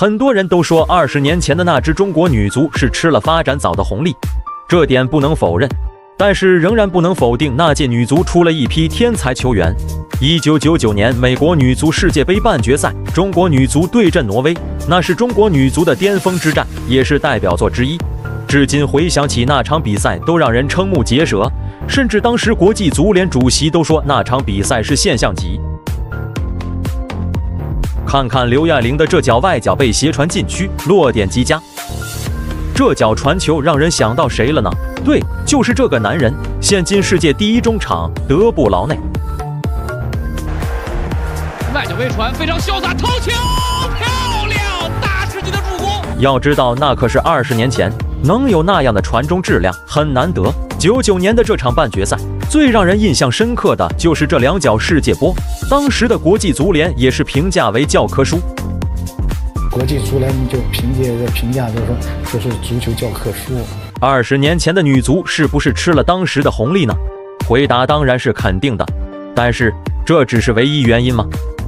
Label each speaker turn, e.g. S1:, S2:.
S1: 很多人都说20年前的那支中国女足是吃了发展早的红利，这点不能否认。但是仍然不能否定那届女足出了一批天才球员。1999年美国女足世界杯半决赛，中国女足对阵挪威，那是中国女足的巅峰之战，也是代表作之一。至今回想起那场比赛，都让人瞠目结舌，甚至当时国际足联主席都说那场比赛是现象级。看看刘亚玲的这脚外脚被斜传禁区，落点极佳。这脚传球让人想到谁了呢？对，就是这个男人，现今世界第一中场德布劳内。
S2: 外脚微传，非常潇洒，头球漂亮，大师级的助攻。
S1: 要知道，那可是20年前，能有那样的传中质量很难得。99年的这场半决赛，最让人印象深刻的就是这2脚世界波，当时的国际足联也是评价为教科书。
S3: 国际足联就凭借这评价，就是说这是足球教科书。
S1: 20年前的女足是不是吃了当时的红利呢？回答当然是肯定的，但是这只是唯一原因吗？